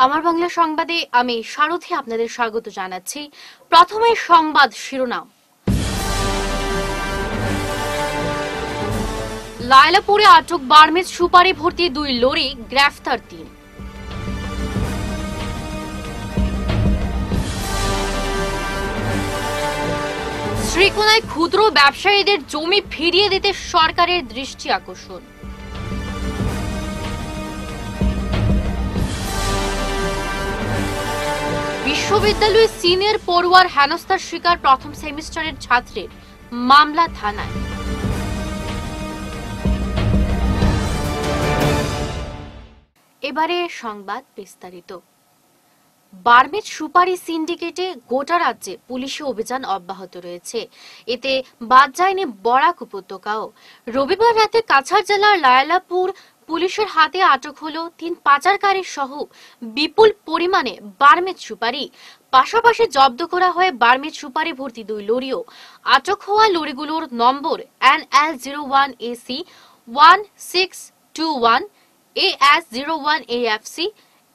আমার বাংলা সংবাদে আমি সারথি আপনাদের স্বাগত জানাচ্ছি। প্রথমে সংবাদ শিরোনাম। লায়লাপুরে আটক বার্মিজ সুপারি ভর্তি 2 লরি, গ্রেফতার 3। শ্রীকোনায় ক্ষুদ্র ব্যবসায়ীদের জমি ফিরিয়ে দিতে সরকারের দৃষ্টি আকর্ষণ। বিশ্ববিদ্যালয়ে সিনিয়র পড়ুয়ার হেনস্থার শিকার প্রথম সেমিস্টারের ছাত্রের, মামলা থানায়। এবারে সংবাদ বিস্তারিত। বার্মিজ সুপারি সিন্ডিকেটে গোটা রাজ্যে পুলিশি অভিযান অব্যাহত রয়েছে। এতে বাদ যায়নি বরাক উপত্যকাও। রবিবার রাতে কাছাড় জেলার লায়লাপুর পুলিশের হাতে আটক হলো 3 পাচারকারী সহ বিপুল পরিমাণে বার্মিজ সুপারি। পাশাপাশি জব্দ করা হয় বার্মিজ সুপারি ভর্তি 2 লরিও। আটক হওয়া লরিগুলোর নম্বর NL01AC 1621, AS01AFC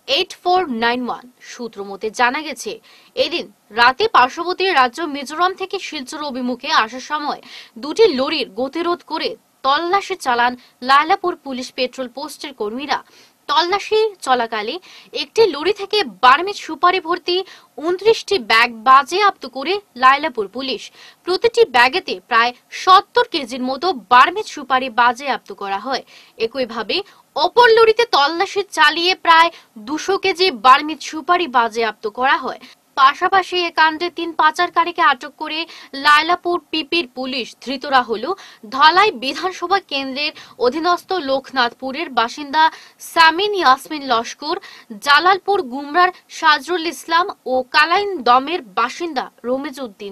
8491। সূত্র মতে জানা গেছে, এদিন রাতে পার্শ্ববর্তী রাজ্য মিজোরাম থেকে শিলচর অভিমুখে আসার সময় 2টি লরির গতিরোধ করে তল্লাশি চালান লায়লাপুর পুলিশ পেট্রোল পোস্টের কর্মীরা। তল্লাশি চলাকালে একটি লরি থেকে বার্মিজ সুপারি ভর্তি 29টি ব্যাগ বাজেয়াপ্ত করে লায়লাপুর পুলিশ। প্রতিটি ব্যাগেতে প্রায় 70 কেজির মতো বার্মিজ সুপারি বাজেয়াপ্ত করা হয়। একইভাবে অপর লরিতে তল্লাশি চালিয়ে প্রায় 200 কেজি বার্মিজ সুপারি বাজেয়াপ্ত করা হয়। পাশাপাশি এ কাণ্ডে 3 পাচারকারীকে আটক করে লায়লাপুর পিপির পুলিশ। ধৃতরা হল ধলাই বিধানসভা কেন্দ্রের অধীনস্থ লোকনাথপুরের বাসিন্দা সামিন ইয়াসমিন লস্কর, জালালপুর গুমরার সাজরুল ইসলাম ও কালাইন দমের বাসিন্দা রমিজ উদ্দিন।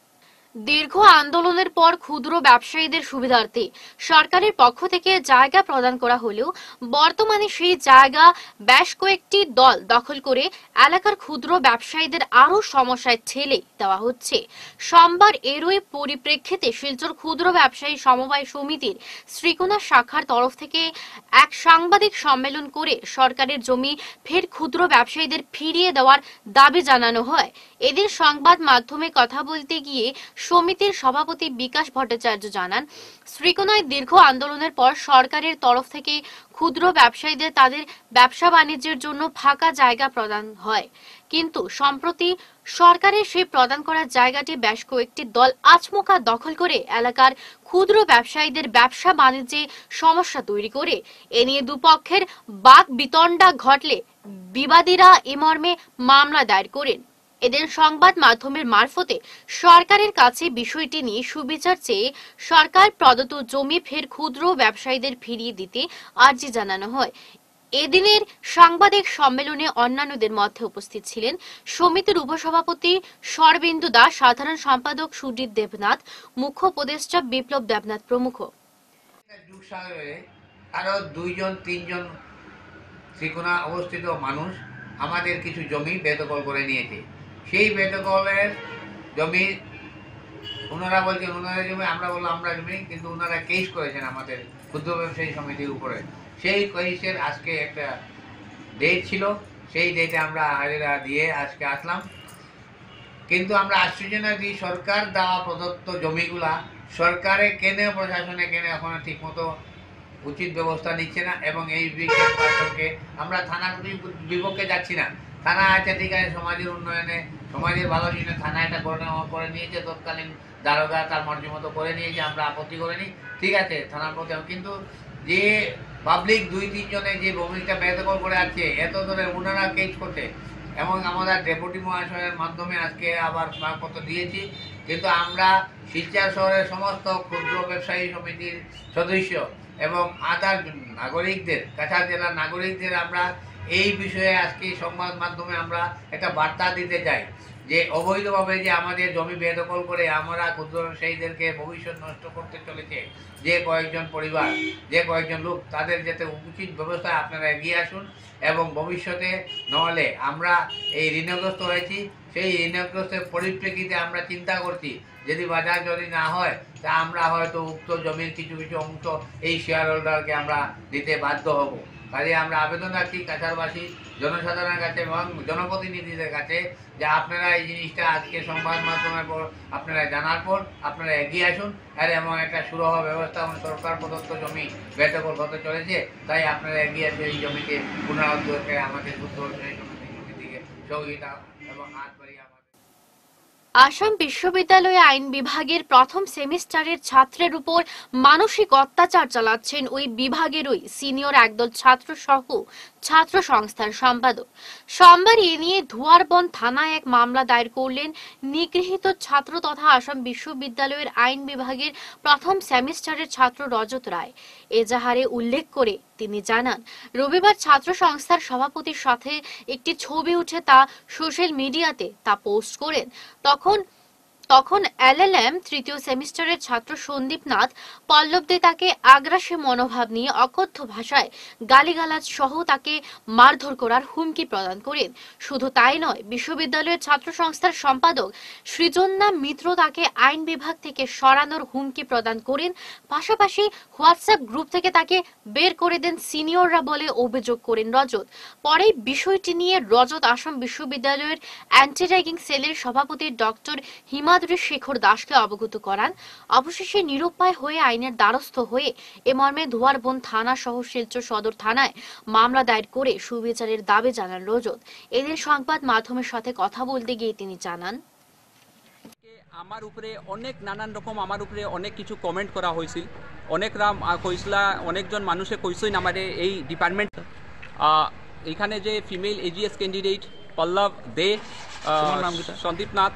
দীর্ঘ আন্দোলনের পর ক্ষুদ্র ব্যবসায়ীদের সুবিধার্থে সরকারের পক্ষ থেকে জায়গা প্রদান করা হলেও বর্তমানে সেই জায়গা বেশ কয়েকটি দল দখল করে এলাকার ক্ষুদ্র ব্যবসায়ীদের আরও সমস্যায় ঠেলে দেওয়া হচ্ছে। সোমবার এরই পরিপ্রেক্ষিতে শিলচর ক্ষুদ্র ব্যবসায়ী সমবায় সমিতির শ্রীকোনা শাখার তরফ থেকে এক সাংবাদিক সম্মেলন করে সরকারের জমি ফের ক্ষুদ্র ব্যবসায়ীদের ফিরিয়ে দেওয়ার দাবি জানানো হয়। এদিন সংবাদ মাধ্যমে কথা বলতে গিয়ে সমিতির সভাপতি বিকাশ ভট্টাচার্য জানান, শ্রীকোনায় দীর্ঘ আন্দোলনের পর সরকারের তরফ থেকে ক্ষুদ্র ব্যবসায়ীদের তাদের ব্যবসা বাণিজ্যের জন্য ফাঁকা জায়গা প্রদান হয়, কিন্তু সম্প্রতি সরকারের সেই প্রদান করা জায়গাটি বেশ কয়েকটি দল আচমকা দখল করে এলাকার ক্ষুদ্র ব্যবসায়ীদের ব্যবসা বাণিজ্যে সমস্যা তৈরি করে। এ নিয়ে দুপক্ষের বাক বিতণ্ডা ঘটলে বিবাদীরা এ মর্মে মামলা দায়ের করেন। এদের সংবাদ মাধ্যমের মারফতে সরকারের কাছে বিষয়টি নিয়ে সুবিচার চেয়ে সরকার প্রদত্ত জমি ফের ক্ষুদ্র ব্যবসায়ীদের ফিরিয়ে দিতে আর্জি জানানো হয়। এদিনের সাংবাদিক সম্মেলনে অন্যান্যদের মধ্যে উপস্থিত ছিলেন সমিতির উপসভাপতি শরবিন্দু দাস, সাধারণ সম্পাদক সুজিত দেবনাথ, মুখ্য উপদেষ্টা বিপ্লব দেবনাথ প্রমুখ। আরো 2-3 শ্রীকোনা অবস্থিত মানুষ আমাদের কিছু জমি বেদখল করে নিয়েছে। সেই বেদখলের জমি ওনারা বলছেন ওনারা জমি, আমরা বললাম আমরা জমি, কিন্তু ওনারা কেস করেছেন আমাদের ক্ষুদ্র ব্যবসায়ী সমিতির উপরে। সেই কেসের আজকে একটা ডেট ছিল, সেই ডেটে আমরা হাজিরা দিয়ে আজকে আসলাম। কিন্তু আমরা আশ্চর্য না যে সরকার দেওয়া প্রদত্ত জমিগুলা সরকারে কেন, প্রশাসনে কেন এখন ঠিক মতো উচিত ব্যবস্থা নিচ্ছে না। এবং এই বিষয়ে প্রশাসনকে আমরা থানার বিপক্ষে যাচ্ছি না। থানা আছে ঠিক আছে, সমাজের উন্নয়নে, সমাজের ভালোর জন্য থানা এটা করে নিয়েছে, তৎকালীন দারোগা তার মর্জি মতো করে নিয়েছে, আমরা আপত্তি করিনি, ঠিক আছে থানার প্রতি। কিন্তু যে পাবলিক 2-3 জনে যে ভূমিকা বেদখল করে আছে এত ধরে ওনারা কেস করছে, এবং আমাদের ডেপুটি মহাশয়ের মাধ্যমে আজকে আবার স্মারকপত্র দিয়েছি। কিন্তু আমরা শিলচর শহরের সমস্ত ক্ষুদ্র ব্যবসায়ী সমিতির সদস্য এবং আদার নাগরিকদের, কাছাড় জেলার নাগরিকদের আমরা এই বিষয়ে আজকে সংবাদ মাধ্যমে আমরা একটা বার্তা দিতে চাই যে অবৈধভাবে যে আমাদের জমি বেদখল করে আমরা ক্ষুদ্র ব্যবসায়ীদেরকে ভবিষ্যৎ নষ্ট করতে চলেছে যে কয়েকজন পরিবার, যে কয়েকজন লোক, তাদের যাতে উচিত ব্যবস্থায় আপনারা এগিয়ে আসুন। এবং ভবিষ্যতে নহলে আমরা এই ঋণগ্রস্ত হয়েছি, সেই ঋণগ্রস্তের পরিপ্রেক্ষিতে আমরা চিন্তা করছি যদি বাজার যদি না হয় তা আমরা হয়তো উক্ত জমির কিছু কিছু অংশ এই শেয়ার হোল্ডারকে আমরা দিতে বাধ্য হব। কাজে আমরা আবেদন রাখছি কাছাড়বাসী জনসাধারণের কাছে এবং জনপ্রতিনিধিদের কাছে যে আপনারা এই জিনিসটা আজকে সংবাদ মাধ্যমের পর আপনারা জানার পর আপনারা এগিয়ে আসুন, আর এমন একটা সুরাহ ব্যবস্থা সরকার প্রদত্ত জমি বেদখল হতে চলেছে, তাই আপনারা এগিয়ে এসে এই জমিকে পুনরুদ্ধারকে আমাদের সূত্র সেই জমি দিকে সহযোগিতা এবং হাত বাড়িয়ে আসাম বিশ্ববিদ্যালয়ে আইন বিভাগের প্রথম সেমিস্টারের ছাত্রের উপর মানসিক অত্যাচার চালাচ্ছেন ওই বিভাগেরই সিনিয়র একদল ছাত্র সহ ছাত্র সংস্থার সম্পাদক। সোমবার এ নিয়ে ধুয়ারবন থানায় এক মামলা দায়ের করলেন নিগৃহীত ছাত্র তথা আসাম বিশ্ববিদ্যালয়ের আইন বিভাগের প্রথম সেমিস্টারের ছাত্র রজত রায়। এজাহারে উল্লেখ করে তিনি জানান, রবিবার ছাত্র সংস্থার সভাপতির সাথে একটি ছবি উঠে তা সোশ্যাল মিডিয়াতে তা পোস্ট করেন। তখন এলএলএম তৃতীয় সেমিস্টারের ছাত্র সন্দীপ নাথ পল্লব দে তাকে আগ্রাসী মনোভাব নিয়ে অকথ্য ভাষায় গালিগালাজ সহ তাকে মারধর করার হুমকি প্রদান করেন। শুধু তাই নয়, বিশ্ববিদ্যালয়ের ছাত্র সংস্থার সম্পাদক সৃজন্না মিত্র তাকে আইন বিভাগ থেকে সরানোর হুমকি প্রদান করেন। পাশাপাশি হোয়াটসঅ্যাপ গ্রুপ থেকে তাকে বের করে দেন সিনিয়ররা বলে অভিযোগ করেন রজত। পরে বিষয়টি নিয়ে রজত আসাম বিশ্ববিদ্যালয়ের অ্যান্টি র্যাগিং সেলের সভাপতি ডক্টর হিমাদ্রি শেখর দাসকে অবগত করান। অবশেষে নিরুপায় হয়ে আইনের দ্বারস্থ হয়ে এ মর্মে ধুয়ারবন থানা সহ শিলচর সদর থানায় মামলা দায়ের করে সুবিচারের দাবি জানান রজত। এদিন সংবাদ মাধ্যমের সাথে কথা বলতে গিয়ে তিনি জানান, আমার উপরে অনেক নানান রকম আমার উপরে অনেক কিছু কমেন্ট করা হয়েছিল, অনেকরা কইসলা, অনেকজন মানুষে কইসইন আমাদের এই ডিপার্টমেন্ট এইখানে যে female AGS candidate Pallab Dey, Sandip Nath,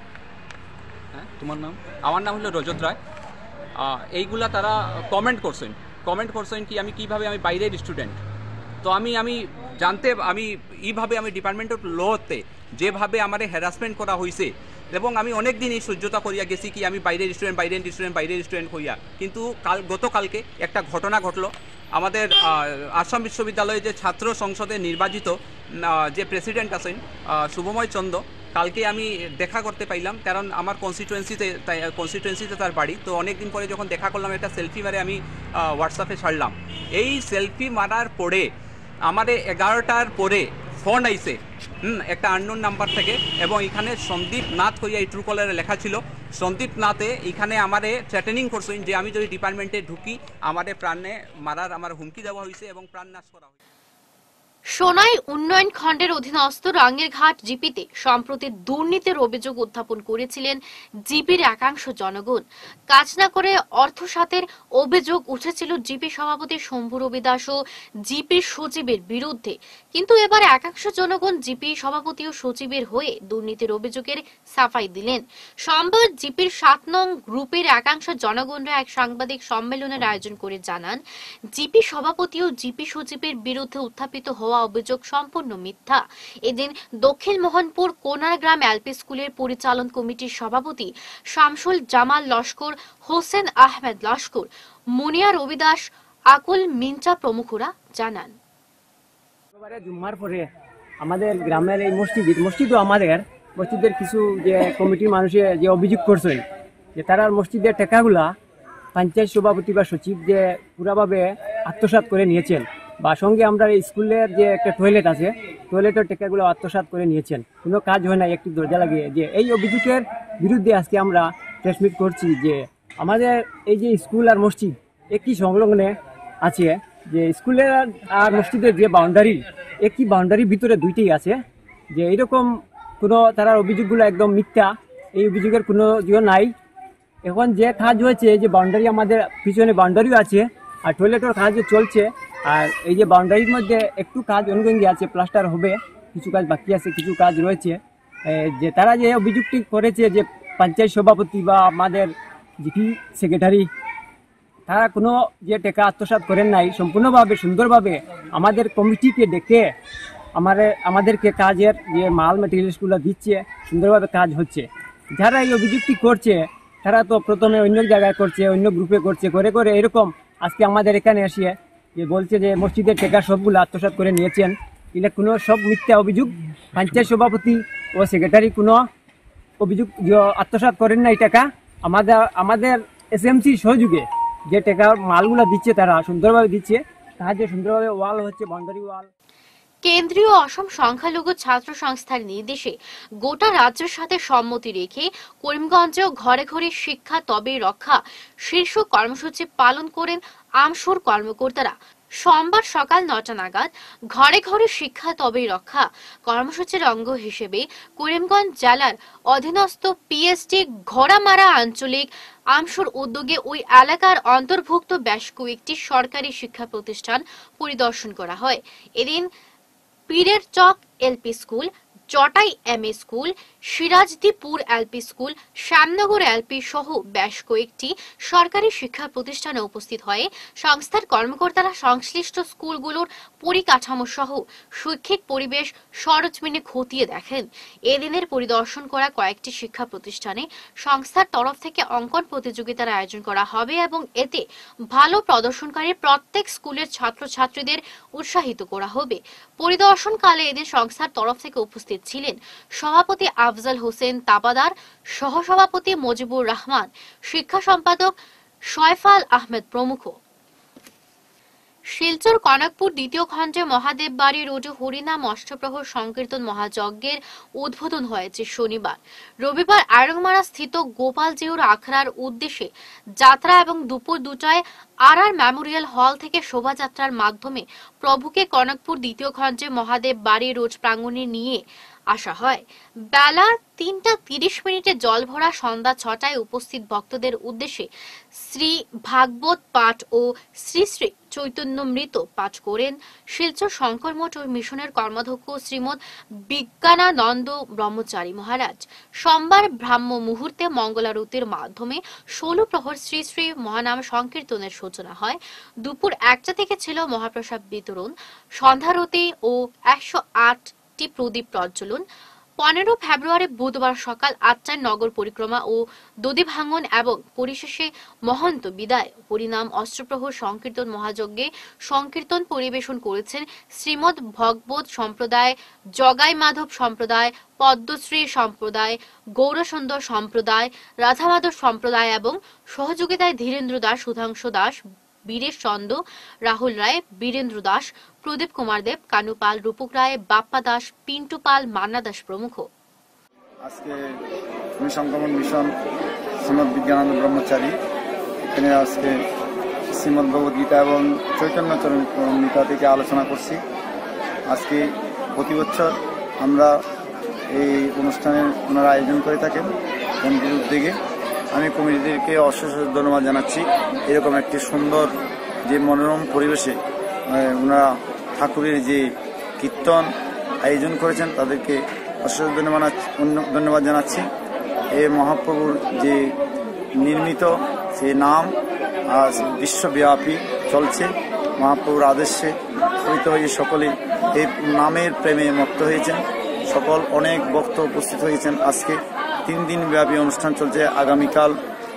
তোমার নাম, আমার নাম হলো রজত রায়, এইগুলা তারা কমেন্ট করছেন কি আমি কিভাবে আমি বাইরের স্টুডেন্ট। তো আমি জানতে এইভাবে আমি ডিপার্টমেন্ট অফ লতে যেভাবে আমার হ্যারাসমেন্ট করা হয়েছে এবং আমি অনেক দিন এই সহ্যতা করিয়া গেছি কি আমি বাইরের স্টুডেন্ট হইয়া, কিন্তু গতকালকে একটা ঘটনা ঘটলো। আমাদের আসাম বিশ্ববিদ্যালয়ে যে ছাত্র সংসদে নির্বাচিত যে প্রেসিডেন্ট আছেন শুভময় চন্দ্র, কালকে আমি দেখা করতে পাইলাম, কারণ আমার কনস্টিটুয়েন্সিতে তার বাড়ি। তো অনেক দিন পরে যখন দেখা করলাম একটা সেলফি মারে আমি হোয়াটসঅ্যাপে ছাড়লাম। এই সেলফি মারার পরে আমাদের 11টার পরে ফোন আইছে একটা আননোন নাম্বার থেকে, এবং এখানে সন্দীপ নাথ হইয়া এই ট্রু কলারে লেখা ছিল। সন্দীপ নাথে এখানে আমারে থ্রেটেনিং করছেন যে আমি যদি ডিপার্টমেন্টে ঢুকি আমাদের প্রাণে মারার আমার হুমকি দেওয়া হয়েছে এবং প্রাণ নাশ করা হয়েছে। সোনাই উন্নয়ন খণ্ডের অধীনস্থ রাঙ্গিরঘাট জিপিতে সম্প্রতি দুর্নীতির অভিযোগ উত্থাপন করেছিলেন জিপির একাংশ জনগণ। কাজ না করে অর্থসাতের অভিযোগ উঠেছিল জিপি সভাপতি শম্ভু রবি দাস ও জিপির সচিবের বিরুদ্ধে, কিন্তু এবার একাংশ জনগণ জিপি সভাপতি ও সচিবের হয়ে দুর্নীতির অভিযোগের সাফাই দিলেন। সোমবার জিপির 7 নং গ্রুপের একাংশ জনগণরা এক সাংবাদিক সম্মেলনের আয়োজন করে জানান, জিপি সভাপতি ও জিপি সচিবের বিরুদ্ধে উত্থাপিত হওয়া অভিযোগ সম্পূর্ণ মিথ্যা। এদিন দক্ষিণ মোহনপুর কোনারগ্রাম এলপি স্কুলের পরিচালন কমিটির সভাপতি শামসুল জামাল লস্কর, হোসেন আহমেদ লস্কর, মুনিয়া রবিদাস, আকুল মিন্টা প্রমুখরা জানান, জুম্মার পরে আমাদের গ্রামের এই মসজিদও মসজিদের কিছু যে কমিটির মানুষে যে অভিযোগ করছেন যে তারা মসজিদের টাকাগুলা পঞ্চায়েত সভাপতি বা সচিব যে পুরাভাবে আত্মসাৎ করে নিয়েছেন, বা সঙ্গে আমরা স্কুলের যে একটা টয়লেট আছে টয়লেটের টাকাগুলো আত্মসাৎ করে নিয়েছেন, কোনো কাজ হয় না, একটি দরজা লাগিয়ে। যে এই অভিযোগের বিরুদ্ধে আজকে আমরা প্রেস মিট করছি যে আমাদের এই যে স্কুল আর মসজিদ একই সংলগ্নে আছে, যে স্কুলের আর মসজিদের যে বাউন্ডারি একই বাউন্ডারির ভিতরে দুইটাই আছে, যে এরকম কোনো তারা অভিযোগগুলো একদম মিথ্যা, এই অভিযোগের কোনো নাই। এখন যে কাজ হয়েছে যে বাউন্ডারি আমাদের পিছনে বাউন্ডারিও আছে আর টয়লেটের কাজও চলছে, আর এই যে বাউন্ডারির মধ্যে একটু কাজ অনুগঙ্গি আছে, প্লাস্টার হবে, কিছু কাজ বাকি আছে, কিছু কাজ রয়েছে। যে তারা যে অভিযোগটি করেছে যে পঞ্চায়েত সভাপতি বা আমাদের জিপি সেক্রেটারি তারা কোনো যে টাকা আত্মসাৎ করেন নাই, সম্পূর্ণভাবে সুন্দরভাবে আমাদের কমিটিকে ডেকে আমাদেরকে কাজের যে মাল মেটেরিয়ালসগুলো দিচ্ছে, সুন্দরভাবে কাজ হচ্ছে। যারা এই অভিযোগটি করছে তারা তো প্রথমে অন্য জায়গায় করছে, অন্য গ্রুপে করছে, করে করে এরকম আজকে আমাদের এখানে এসে যে বলছে যে মসজিদের টাকা সবগুলো আত্মসাৎ করে নিয়েছেন। এটা কোনো সব মিথ্যা অভিযোগ। পঞ্চায়েত সভাপতি ও সেক্রেটারি কোনো অভিযোগ আত্মসাৎ করেন না। এই টাকা আমাদের এসএমসির সহযোগে যে টাকা মালগুলো দিচ্ছে তারা সুন্দরভাবে দিচ্ছে, তার যে সুন্দরভাবে ওয়াল হচ্ছে, বাউন্ডারি ওয়াল। কেন্দ্রীয় অসম সংখ্যালঘু ছাত্র সংস্থার নির্দেশে গোটা রাজ্যের সাথে সম্মতি রেখে করিমগঞ্জেও ঘরে ঘরে শিক্ষা তবেই রক্ষা শীর্ষক কর্মসূচি পালন করেন আমসুর কর্মকর্তারা। সোমবার সকাল ৯টা নাগাদ ঘরে ঘরে শিক্ষা তবেই রক্ষা কর্মসূচির অঙ্গ হিসেবে করিমগঞ্জ জেলার অধীনস্থ পিএসটি ঘোড়ামারা আঞ্চলিক আমসুর উদ্যোগে ওই এলাকার অন্তর্ভুক্ত বেশ কয়েকটি সরকারি শিক্ষা প্রতিষ্ঠান পরিদর্শন করা হয়। এদিন পীরের Chak LP school, Chatai MA school, Sirajdipur LP school, Shyamnagar LP সহ বেশ কয়েকটি সরকারি শিক্ষা প্রতিষ্ঠানে উপস্থিত হয়ে সংস্থার কর্মকর্তারা সংশ্লিষ্ট স্কুলগুলোর পরিকাঠামো সহ শৈক্ষিক পরিবেশ সরেজমিনে খতিয়ে দেখেন। এদিনের পরিদর্শন করা কয়েকটি শিক্ষা প্রতিষ্ঠানে সংস্থার তরফ থেকে অঙ্কন প্রতিযোগিতার আয়োজন করা হবে এবং এতে ভালো প্রদর্শনকারী প্রত্যেক স্কুলের ছাত্রছাত্রীদের উৎসাহিত করা হবে। পরিদর্শনকালে এদিন সংস্থার তরফ থেকে উপস্থিত ছিলেন সভাপতি আফজাল হোসেন তাবাদার, সহসভাপতি মজিবুর রহমান, শিক্ষা সম্পাদক শয়ফাল আহমেদ প্রমুখ। শিলচর কনকপুর দ্বিতীয় খণ্ডে মহাদেব বাড়ি রোডে হরিনাম অষ্টপ্রহর সংকীর্তন মহাযজ্ঞের উদ্বোধন হয়েছে শনিবার। রবিবার আয়রংমারা স্থিত গোপালজিউর আখড়ার উদ্দেশ্যে যাত্রা এবং দুপুর 2টায় আর মেমোরিয়াল হল থেকে শোভাযাত্রার মাধ্যমে প্রভুকে কনকপুর দ্বিতীয় খণ্ডে মহাদেব বাড়ি রোড প্রাঙ্গণে নিয়ে আসা হয়। বেলা 3টা 30 জল ভরা সন্ধ্যা 6টায় উপস্থিত ভক্তদের উদ্দেশ্যে শ্রী ভাগবত পাঠ ও শ্রী শ্রী চৈতন্যমৃত পাঠ করেন শিলচর শঙ্কর মঠ ও মিশনের কর্মাধ্যক্ষ শ্রীমৎ বিজ্ঞানানন্দ ব্রহ্মচারী মহারাজ। সোমবার ব্রাহ্ম মুহূর্তে মঙ্গলারতির মাধ্যমে 16 প্রহর শ্রী শ্রী মহানাম সংকীর্তনের সূচনা হয়। দুপুর 1টা থেকে ছিল মহাপ্রসাদ বিতরণ, সন্ধ্যারতি ও 108টি প্রদীপ প্রজ্বলন। 15 ফেব্রুয়ারি বুধবার সকাল 8টায় নগর পরিক্রমা ও দধি ভাঙন এবং পরিশেষে মহন্ত বিদায় হরিনাম অষ্টপ্রহর সংকীর্তন মহাযজ্ঞে সংকীর্তন পরিবেশন করেছেন শ্রীমৎ ভগবত সম্প্রদায়, জগাই মাধব সম্প্রদায়, পদ্মশ্রী সম্প্রদায়, গৌরসুন্দর সম্প্রদায়, রাধা মাধব সম্প্রদায় এবং সহযোগিতায় ধীরেন্দ্র দাস, সুধাংশু দাস, বীরেশ চন্দ, রাহুল রায়, বীরেন্দ্র দাস, প্রদীপ কুমার দেব, কানু পাল, রূপক রায়, বাপ্পা দাস, পিন্টু পাল, মান্না দাস প্রমুখ। আজকে সংক্রমণ মিশন শ্রীমদ বিজ্ঞানানন্দ ব্রহ্মচারী এখানে আজকে শ্রীমদ ভগবদ গীতা এবং চৈতন্য চরণিকা থেকে আলোচনা করছি। আজকে প্রতি বছর আমরা এই অনুষ্ঠানের ওনারা আয়োজন করে থাকেন কমিটির উদ্যোগে। আমি কমিটিদেরকে অশেষ ধন্যবাদ জানাচ্ছি। এরকম একটি সুন্দর যে মনোরম পরিবেশে ওনারা ঠাকুরের যে কীর্তন আয়োজন করেছেন তাদেরকে অশেষ ধন্যবাদ জানাচ্ছি। এই মহাপ্রভুর যে নির্মিত সেই নাম আজ বিশ্বব্যাপী চলছে। মহাপ্রভুর আদেশে প্রেরিত হয়ে সকলে এই নামের প্রেমে মত্ত হয়েছেন। সকল অনেক ভক্ত উপস্থিত হয়েছেন। আজকে 3 দিন ব্যাপী অনুষ্ঠান চলছে। আগামীকাল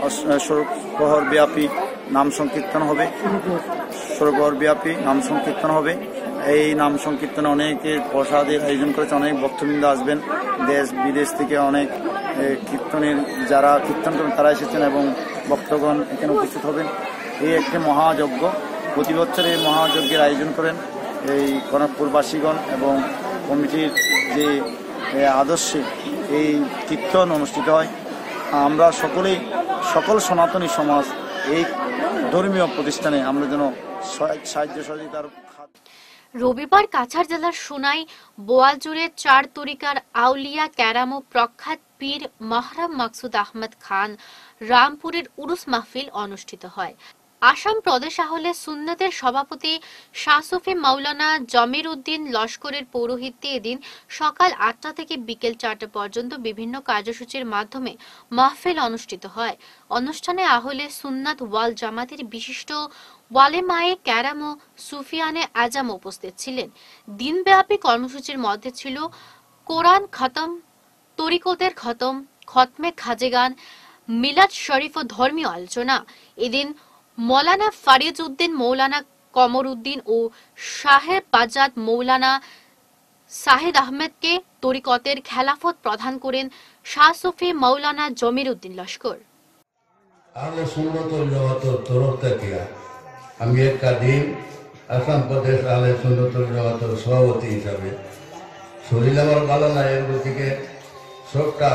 প্রহর ব্যাপী নাম সংকীর্তন হবে, সরোবর ব্যাপী নাম সংকীর্তন হবে। এই নাম সংকীর্তনে অনেকে প্রসাদের আয়োজন করেছে, অনেক ভক্তবৃন্দ আসবেন। দেশ বিদেশ থেকে অনেক কীর্তনের যারা কীর্তন করেন তারা এসেছেন এবং ভক্তগণ এখানে উপস্থিত হবেন। এই একটি মহাযজ্ঞ, প্রতি বছর এই মহাযজ্ঞের আয়োজন করেন এই কনকপুরবাসীগণ এবং কমিটির যে আদর্শে এই কীর্তন অনুষ্ঠিত হয়। আমরা সকলেই সকল সনাতনী সমাজ এই ধর্মীয় প্রতিষ্ঠানে আমরা যেন সাহায্য সহযোগিতার। রবিবার কাছাড় জেলার সোনাই বোয়ালজুড়ে 4 তরিকার আউলিয়া ক্যারামো প্রখ্যাত পীর মাহরাম মাকসুদ আহমদ খান রামপুরের উরুস মাহফিল অনুষ্ঠিত হয়। আসাম প্রদেশ আহলে সুন্নতের সভাপতি শাহ সুফি মাওলানা জমির উদ্দিন লস্করের পৌরোহিত্যে এদিন সকাল 8টা থেকে বিকেল 4টা পর্যন্ত বিভিন্ন কার্যসূচির মাধ্যমে মাহফিল অনুষ্ঠিত হয়। অনুষ্ঠানে আহলে সুন্নাত ওয়াল জামাতের বিশিষ্ট ওয়ালেমায়ে ক্যারাম ও সুফিয়ানে আজম উপস্থিত ছিলেন। দিনব্যাপী কর্মসূচির মধ্যে ছিল কোরআন খতম, তরিকতের খতম, খতমে খাজেগান, মিলাদ শরীফ ও ধর্মীয় আলোচনা। এদিন মৌলানা ফারিজ উদ্দিন, মৌলানা কমর উদ্দিন ও শাহের বাজাদ মৌলানা সাহেদ আহমেদকে তরিকতের খেলাফত প্রদান করেন শাহ সুফি মৌলানা জমির উদ্দিন লস্কর। আহলে সুন্নাত ওয়াল জামাতের তরফ থেকে আমির কাদিম আসাম প্রদেশ আলে সুন্নতুল জামাতের সভাপতি হিসাবে শরীর আমার ভালো না, এর গতিকে সবটা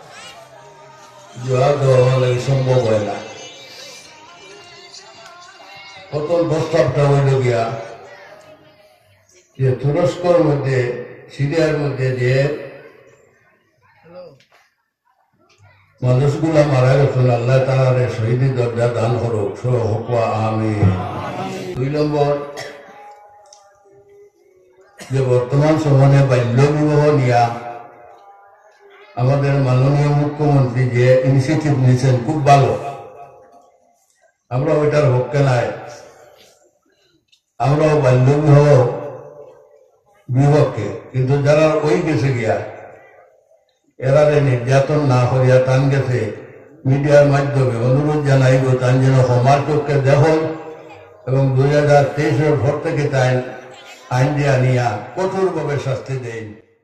জবাব দেওয়া লাগে সম্ভব হয় না। প্রথম প্রস্তাবটা হইল গিয়া যে তুরস্কর মধ্যে সিরিয়ার মধ্যে যে মানুষগুলা মারা গেছেন, আল্লাহ তাআলা শহীদি দরজা দান করুক, হকুয়া আমিন। 2 নম্বর, যে বর্তমান সময়ে বাল্য বিবাহ নিয়া আমাদের মাননীয় মুখ্যমন্ত্রী যে ইনিশিয়েটিভ নিয়েছেন খুব ভালো, আমরা ওইটার পক্ষে নাই। আমরাও বাল্য বিবাহ বিপক্ষে, কিন্তু যারা ওই গেছে গিয়া এরা নির্যাতন না করিয়া টান গেছে, মিডিয়ার মাধ্যমে অনুরোধ জানাইব তান যেন সমাজ চোখকে দেখুন এবং 2023-এর ভোট থেকে তাই আইন দিয়ে আনিয়া কঠোরভাবে শাস্তি দেন।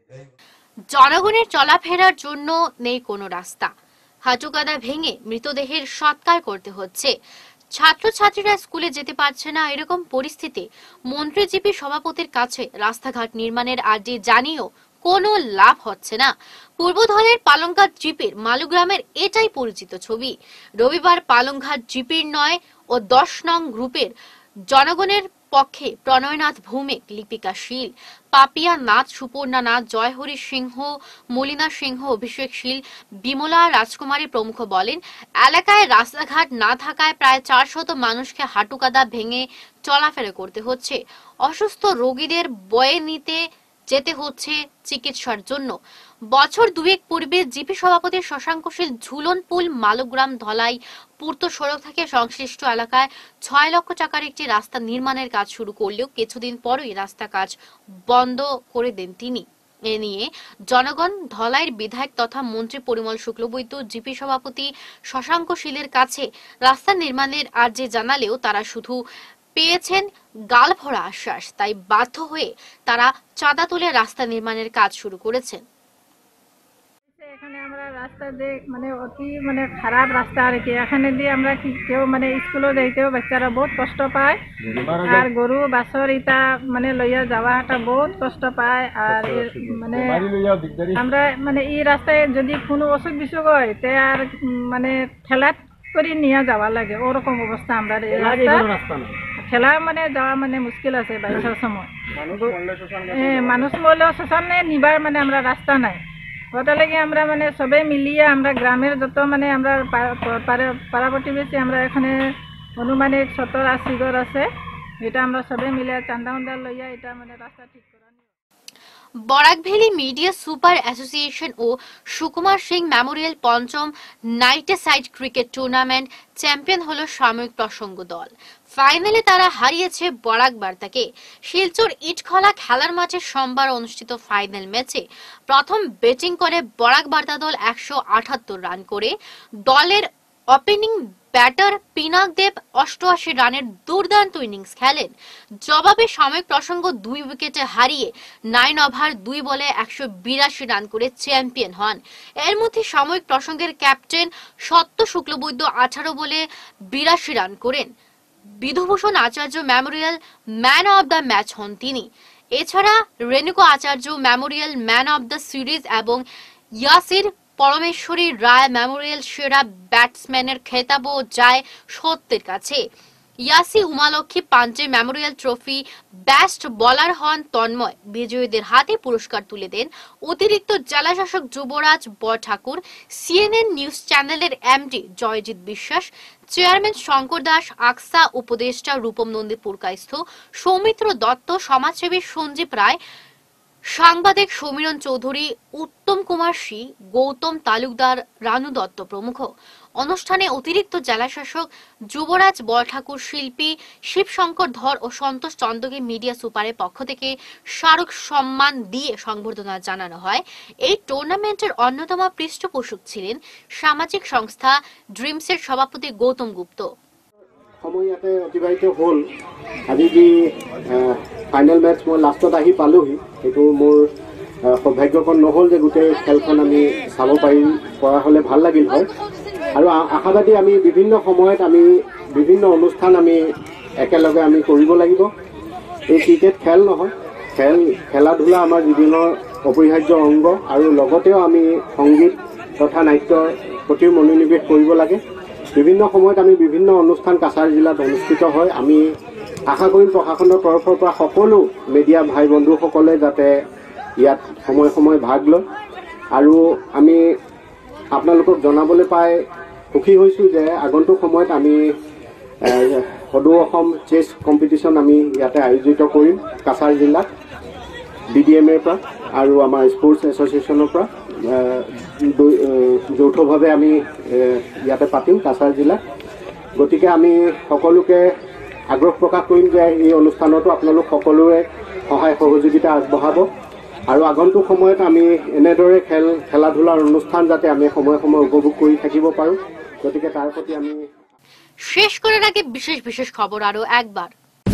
জনগণের চলাফেরার জন্য নেই কোনো রাস্তা, হাঁটুকাদা ভেঙে মৃতদেহের সৎকার করতে হচ্ছে। ছাত্রছাত্রীরা স্কুলে যেতে পারছে না, এরকম পরিস্থিতি মন্ত্রীজীবী সভাপতির কাছে রাস্তাঘাট নির্মাণের আর্জি জানিয়েও কোনো লাভ হচ্ছে না। পূর্বধলের পালংঘাট জিপির মালুগ্রামের এটাই পরিচিত ছবি। রবিবার পালংঘাট জিপির 9 ও 10 নং গ্রুপের জনগণের পক্ষে প্রণয়নাথ ভৌমিক, লিপিকা শীল, পাপিয়া নাথ, সুপর্ণা নাথ, জয়হরি সিংহ, মলিনা সিংহ, অভিষেক শীল, বিমলা রাজকুমারী প্রমুখ বলেন, এলাকায় রাস্তাঘাট না থাকায় প্রায় 400 মানুষকে হাঁটুকাদা ভেঙে চলাফেরা করতে হচ্ছে। অসুস্থ রোগীদের বয়ে নিতে যেতে হচ্ছে চিকিৎসার জন্য। বছর দুয়েক পূর্বে জিপি সভাপতি শশাঙ্কশীল ঝুলন পুল মালগ্রাম ধলাই পূর্ত সড়ক থেকে সংশ্লিষ্ট এলাকায় 6 লক্ষ টাকার একটি রাস্তা নির্মাণের কাজ শুরু করলেও কিছুদিন পরই রাস্তা কাজ বন্ধ করে দেন তিনি। এ নিয়ে জনগণ ধলাইয়ের বিধায়ক তথা মন্ত্রী পরিমল শুক্লবৈদ্য জিপি সভাপতি শশাঙ্কশীলের কাছে রাস্তা নির্মাণের আর্জি জানালেও তারা শুধু পেয়েছেন গাল ভরা আশ্বাস, তাই বাধ্য হয়ে তারা চাঁদা তুলে রাস্তা নির্মাণের কাজ শুরু করেছেন। এখানে আমরা রাস্তা মানে অতি খারাপ রাস্তা আর কি, এখানে দিয়ে আমরা কেউ স্কুলে যাইতেও বাচ্চারা বহুত কষ্ট পায়, আর গরু বাছর ইটা লইয়া যাওয়াটা বহুত কষ্ট পায়। আর আমরা এই রাস্তায় যদি কোনো অসুখ বিসুখ হয় তে আর ঠেলাত করে নিয়ে যাওয়া লাগে, ওরকম অবস্থা আমরা ঠেলা যাওয়া মুশকিল আছে বাইশের সময়। মানুষ মরলেও শ্মশান নিবার আমরা রাস্তা নাই। ওটা লাগে আমরা সবে মিলিয়ে আমরা গ্রামের যত আমরা পাড়া প্রতিবেশী আমরা এখানে অনুমানিক 70-80 ঘর আছে, এটা আমরা সবে মিলে চান্দা উন্দা লইয়া এটা রাস্তা ঠিক করা। Barak valley media super association ও সুকুমার সিং মেমোরিয়াল পঞ্চম নাইটে সাইড ক্রিকেট টুর্নামেন্ট চ্যাম্পিয়ন হলো সাময়িক প্রসঙ্গ দল। ফাইনালে তারা হারিয়েছে বরাক বার্তাকে। শিলচর ইটখলা খেলার মাঠে সোমবার অনুষ্ঠিত ফাইনাল ম্যাচে প্রথম ব্যাটিং করে বরাক বার্তা দল 178 রান করে দলের ওপেনিং ব্যাটার পিনাক দেব 88 রানের দুর্দান্ত ইনিংস খেলেন। জবাবে সাময়িক প্রসঙ্গ 2 উইকেটে হারিয়ে 9 ওভার 2 বলে 182 রান করে চ্যাম্পিয়ন হন। এর মধ্যে সাময়িক প্রসঙ্গের ক্যাপ্টেন সত্য শুক্লবৈদ্য 18 বলে 82 রান করেন। Bidhubhushan Acharya memorial man of the match হন তিনি। এছাড়া রেণুকো Acharya memorial man of the series এবং ইয়াসির পরমেশ্বরী রায় মেমোরিয়াল সেরা ব্যাটসম্যানের খেতাবও যায় সত্যের কাছে। ইয়াসি উমালক্ষ্মী পাঞ্চে মেমোরিয়াল ট্রফি বেস্ট বোলার হন তন্ময়। বিজয়ীদের হাতে পুরস্কার তুলে দেন অতিরিক্ত জেলাশাসক যুবরাজ বরঠাকুর, সিএনএন নিউজ চ্যানেলের এমডি জয়জিৎ বিশ্বাস, চেয়ারম্যান শঙ্কর দাস, আকসা উপদেষ্টা রূপম নন্দী পুরকায়স্থ, সৌমিত্র দত্ত, সমাজসেবী সঞ্জীব রায়, সাংবাদিক সমীরণ চৌধুরী, উত্তম কুমার সি, গৌতম তালুকদার, রানু দত্ত প্রমুখ। অনুষ্ঠানে অতিরিক্ত জেলাশাসক যুবরাজ বরঠাকুর, শিল্পী শিবশঙ্কর ধর ও সন্তোষ চন্দ্রকে মিডিয়া সুপারের পক্ষ থেকে স্মারক সম্মান দিয়ে সংবর্ধনা জানানো হয়। এই টুর্নামেন্টের অন্যতম পৃষ্ঠপোষক ছিলেন সামাজিক সংস্থা ড্রিমসের সভাপতি গৌতম গুপ্ত। সময় ইয়াতে অতিবাহিত হ'ল। আজি যি ফাইনেল মেচ মই লাষ্টত আহি পালোহি, সেইটো মোৰ সৌভাগ্যকণ নহ'ল যে গোটেই খেলখন আমি চাব পৰা হ'লে ভাল লাগিল হয়। আৰু আশাবাদী আমি বিভিন্ন সময়ত আমি বিভিন্ন অনুষ্ঠান আমি একেলগে আমি কৰিব লাগিব। এই ক্ৰিকেট খেল নহয়, খেলা ধূলা আমাৰ জীৱনৰ অপৰিহাৰ্য অংগ আৰু লগতেও আমি সংগীত তথা নাট্যৰ প্ৰতি মনোনিৱেশ কৰিব লাগে। বিভিন্ন সময়ত আমি বিভিন্ন অনুষ্ঠান কাছাৰ জিলাত অনুষ্ঠিত হয়। আমি আশা কৰিম প্ৰশাসনৰ তৰফৰ পৰা সকলো মিডিয়া ভাই বন্ধুসকলে যাতে ইয়াত সময়ে সময়ে ভাগ লয়। আৰু আমি আপোনালোকক জনাবলৈ পাই সুখী হৈছোঁ যে আগন্তুক সময়ত আমি সদৌ অসম চেছ কম্পিটিশ্যন আমি ইয়াতে আয়োজিত কৰিম কাছাৰ জিলাত BDMAৰ পৰা আৰু আমাৰ স্পৰ্টছ এছ'চিয়েশ্যনৰ পৰা যৌথভাৱে আমি ইয়াতে পাতিম কাছাৰ জিলাত। গতিকে আমি সকলোকে আগ্ৰহ প্ৰকাশ কৰিম যে এই অনুষ্ঠানতো আপোনালোক সকলোৱে সহায় সহযোগিতা আগবঢ়াব আৰু আগন্তুক সময়ত আমি এনেদৰে খেলা ধূলাৰ অনুষ্ঠান যাতে আমি সময়ে সময়ে উপভোগ কৰি থাকিব পাৰোঁ। গতিকে তাৰ প্ৰতি আমি শেষ করার আগে বিশেষ বিশেষ খবর আরো একবার।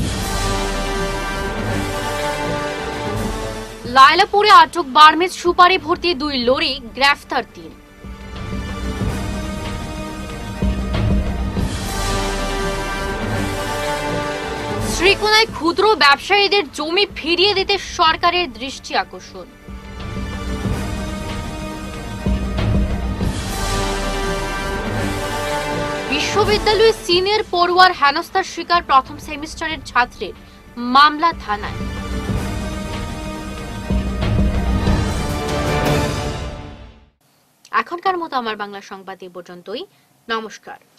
লায়লাপুরে আটক বার্মিজ সুপারি ভর্তি 2 লরি, গ্রেফতার 3। শ্রীকোনায় ক্ষুদ্র ব্যবসায়ীদের জমি ফিরিয়ে দিতে সরকারের দৃষ্টি আকর্ষণ। বিশ্ববিদ্যালয়ে সিনিয়র পড়ুয়ার হেনস্থার শিকার প্রথম সেমিস্টারের ছাত্রের, মামলা থানায়। এখনকার মতো আমার বাংলা সংবাদ এই পর্যন্তই। নমস্কার।